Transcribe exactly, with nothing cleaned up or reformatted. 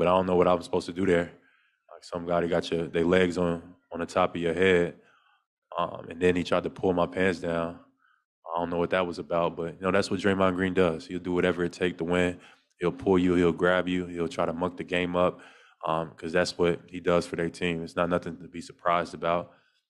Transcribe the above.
but I don't know what I was supposed to do there. Like some guy, they got your they legs on on the top of your head, um, and then he tried to pull my pants down. I don't know what that was about, but you know that's what Draymond Green does. He'll do whatever it takes to win. He'll pull you. He'll grab you. He'll try to muck the game up because um, that's what he does for their team. It's not nothing to be surprised about.